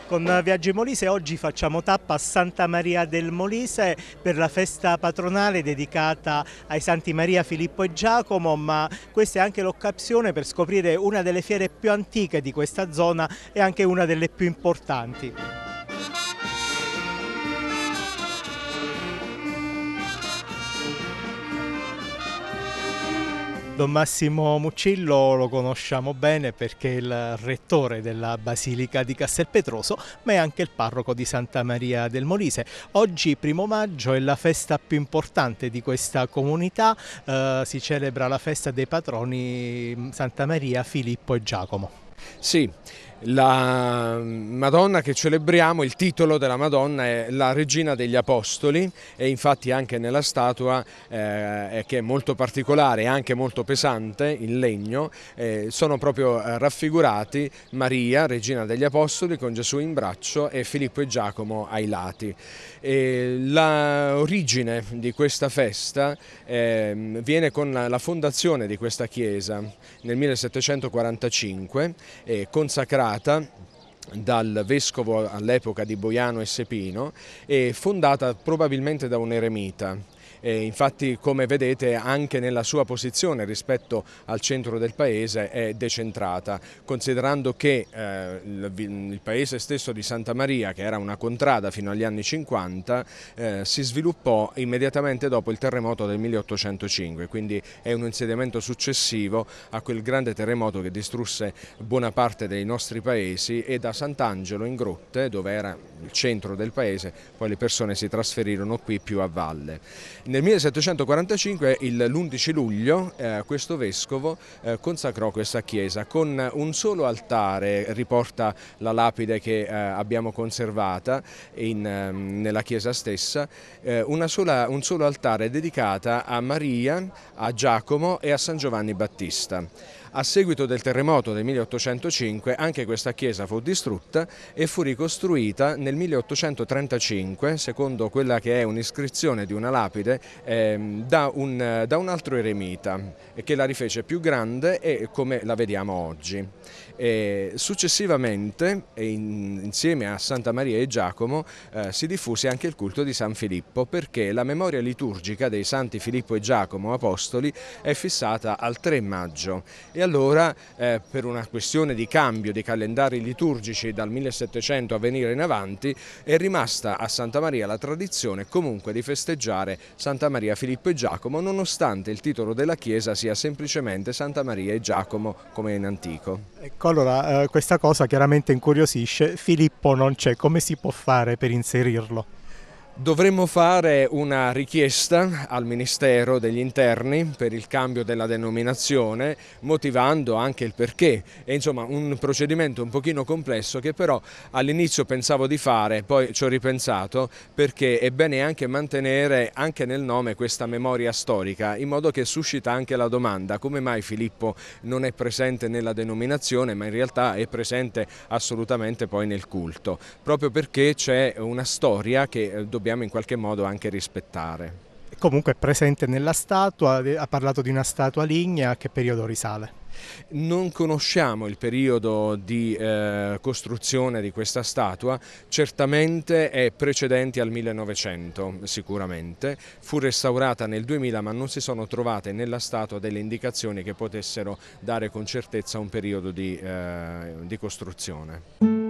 Con Viaggi Molise oggi facciamo tappa a Santa Maria del Molise per la festa patronale dedicata ai Santi Maria, Filippo e Giacomo, ma questa è anche l'occasione per scoprire una delle fiere più antiche di questa zona e anche una delle più importanti. Don Massimo Muccillo lo conosciamo bene perché è il rettore della Basilica di Castelpetroso, ma è anche il parroco di Santa Maria del Molise. Oggi, 1° maggio, è la festa più importante di questa comunità, si celebra la festa dei patroni Santa Maria, Filippo e Giacomo. Sì, la Madonna che celebriamo, il titolo della Madonna è la Regina degli Apostoli e infatti anche nella statua che è molto particolare e anche molto pesante in legno sono proprio raffigurati Maria, Regina degli Apostoli con Gesù in braccio e Filippo e Giacomo ai lati. L'origine di questa festa viene con la fondazione di questa chiesa nel 1745, consacrata dal vescovo all'epoca di Boiano e Sepino e fondata probabilmente da un eremita. Infatti, come vedete, anche nella sua posizione rispetto al centro del paese è decentrata, considerando che il paese stesso di Santa Maria, che era una contrada fino agli anni 50, si sviluppò immediatamente dopo il terremoto del 1805, quindi è un insediamento successivo a quel grande terremoto che distrusse buona parte dei nostri paesi, e da Sant'Angelo in Grotte, dove era il centro del paese, poi le persone si trasferirono qui più a valle. Nel 1745, l'11 luglio, questo vescovo consacrò questa chiesa con un solo altare, riporta la lapide che abbiamo conservata nella chiesa stessa, un solo altare dedicata a Maria, a Giacomo e a San Giovanni Battista. A seguito del terremoto del 1805 anche questa chiesa fu distrutta e fu ricostruita nel 1835, secondo quella che è un'iscrizione di una lapide da un altro eremita che la rifece più grande e come la vediamo oggi. Successivamente, insieme a Santa Maria e Giacomo, si diffuse anche il culto di San Filippo, perché la memoria liturgica dei Santi Filippo e Giacomo Apostoli è fissata al 3 maggio. E allora, per una questione di cambio di calendari liturgici dal 1700 a venire in avanti, è rimasta a Santa Maria la tradizione comunque di festeggiare Santa Maria, Filippo e Giacomo, nonostante il titolo della chiesa sia semplicemente Santa Maria e Giacomo come in antico. Ecco, allora questa cosa chiaramente incuriosisce. Filippo non c'è, come si può fare per inserirlo? Dovremmo fare una richiesta al Ministero degli Interni per il cambio della denominazione, motivando anche il perché. È insomma un procedimento un pochino complesso che però all'inizio pensavo di fare, poi ci ho ripensato, perché è bene anche mantenere anche nel nome questa memoria storica, in modo che suscita anche la domanda: come mai Filippo non è presente nella denominazione, ma in realtà è presente assolutamente poi nel culto, proprio perché c'è una storia che dobbiamo in qualche modo anche rispettare. Comunque è presente nella statua, ha parlato di una statua lignea. A che periodo risale? Non conosciamo il periodo di costruzione di questa statua, certamente è precedente al 1900 sicuramente, fu restaurata nel 2000 ma non si sono trovate nella statua delle indicazioni che potessero dare con certezza un periodo di costruzione.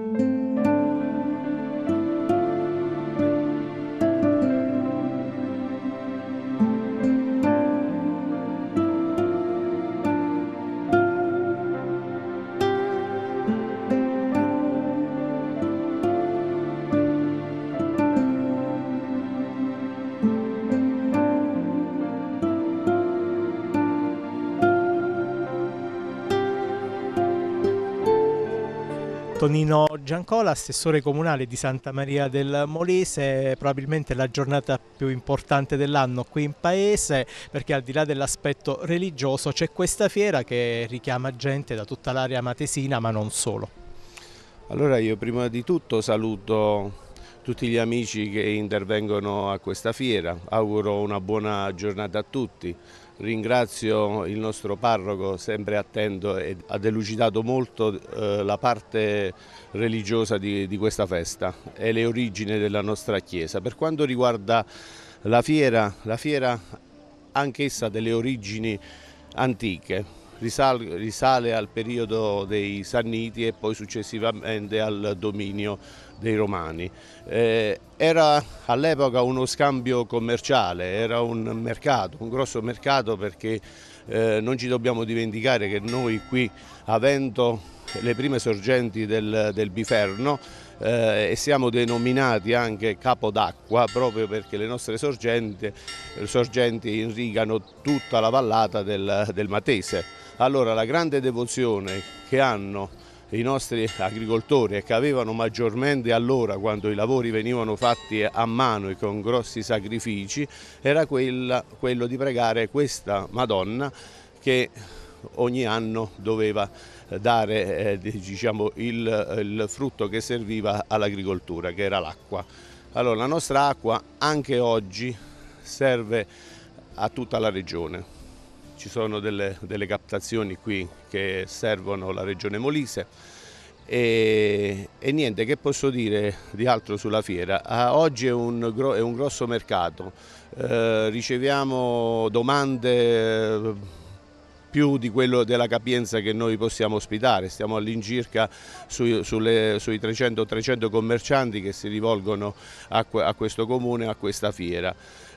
Tonino Giancola, assessore comunale di Santa Maria del Molise, probabilmente la giornata più importante dell'anno qui in paese, perché al di là dell'aspetto religioso c'è questa fiera che richiama gente da tutta l'area matesina, ma non solo. Allora io prima di tutto saluto tutti gli amici che intervengono a questa fiera, auguro una buona giornata a tutti. ringrazio il nostro parroco, sempre attento, e ha delucidato molto la parte religiosa di questa festa e le origini della nostra Chiesa. Per quanto riguarda la fiera anch'essa ha delle origini antiche, risale al periodo dei Sanniti e poi successivamente al dominio dei Romani. Era all'epoca uno scambio commerciale, era un mercato, un grosso mercato, perché non ci dobbiamo dimenticare che noi qui, avendo le prime sorgenti del Biferno, e siamo denominati anche Capo d'Acqua proprio perché le nostre sorgenti irrigano tutta la vallata del Matese. Allora la grande devozione che hanno i nostri agricoltori e che avevano maggiormente allora, quando i lavori venivano fatti a mano e con grossi sacrifici, era quello di pregare questa Madonna che ogni anno doveva dare diciamo, il frutto che serviva all'agricoltura, che era l'acqua. Allora la nostra acqua anche oggi serve a tutta la regione. Ci sono delle captazioni qui che servono la regione Molise e niente, che posso dire di altro sulla fiera? Oggi è un grosso mercato, riceviamo domande più di quello della capienza che noi possiamo ospitare. Stiamo all'incirca sui 300 commercianti che si rivolgono a questo comune, a questa fiera.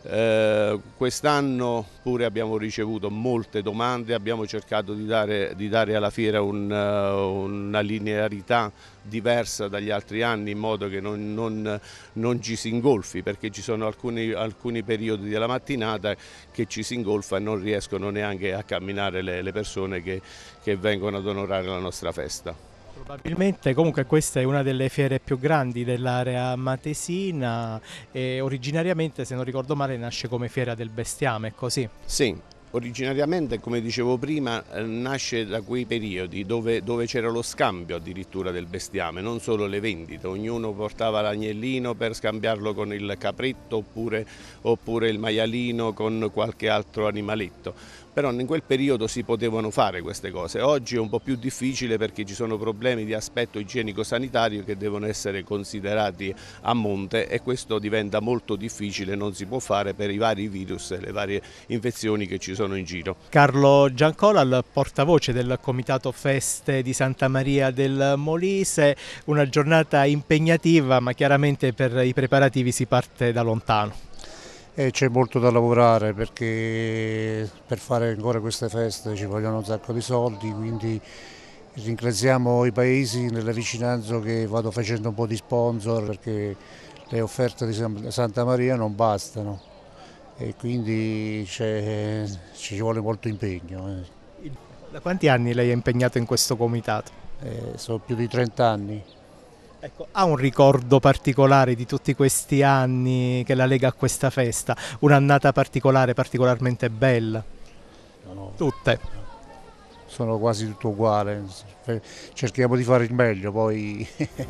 Quest'anno pure abbiamo ricevuto molte domande, abbiamo cercato di dare alla fiera una linearità diversa dagli altri anni, in modo che non ci si ingolfi, perché ci sono alcuni periodi della mattinata che ci si ingolfa e non riescono neanche a camminare le persone che vengono ad onorare la nostra festa. Probabilmente comunque questa è una delle fiere più grandi dell'area matesina e originariamente, se non ricordo male, nasce come fiera del bestiame, è così? Sì, originariamente, come dicevo prima, nasce da quei periodi dove c'era lo scambio addirittura del bestiame, non solo le vendite, ognuno portava l'agnellino per scambiarlo con il capretto oppure il maialino con qualche altro animaletto. Però in quel periodo si potevano fare queste cose. Oggi è un po' più difficile perché ci sono problemi di aspetto igienico-sanitario che devono essere considerati a monte e questo diventa molto difficile, non si può fare per i vari virus e le varie infezioni che ci sono in giro. Carlo Giancola, il portavoce del Comitato Feste di Santa Maria del Molise, una giornata impegnativa, ma chiaramente per i preparativi si parte da lontano. C'è molto da lavorare perché per fare ancora queste feste ci vogliono un sacco di soldi, quindi ringraziamo i paesi nelle vicinanze che vado facendo un po' di sponsor, perché le offerte di Santa Maria non bastano e quindi ci vuole molto impegno. Da quanti anni lei è impegnato in questo comitato? Sono più di 30 anni. Ecco, ha un ricordo particolare di tutti questi anni che la lega a questa festa? Un'annata particolare, particolarmente bella? No, Tutte? sono quasi tutto uguale, cerchiamo di fare il meglio, poi...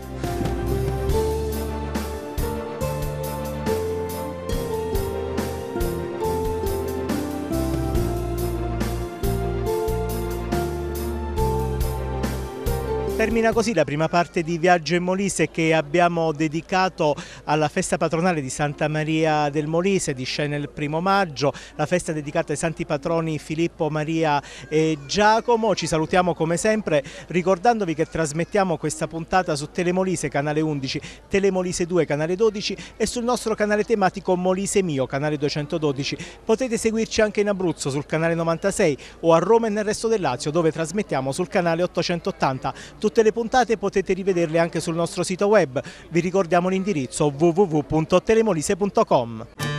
Termina così la prima parte di Viaggio in Molise che abbiamo dedicato alla festa patronale di Santa Maria del Molise di scena il 1° maggio, la festa dedicata ai santi patroni Filippo, Maria e Giacomo. Ci salutiamo come sempre ricordandovi che trasmettiamo questa puntata su Telemolise canale 11, Telemolise 2 canale 12 e sul nostro canale tematico Molise Mio canale 212. Potete seguirci anche in Abruzzo sul canale 96 o a Roma e nel resto del Lazio, dove trasmettiamo sul canale 880. Tutte le puntate potete rivederle anche sul nostro sito web. Vi ricordiamo l'indirizzo www.telemolise.com.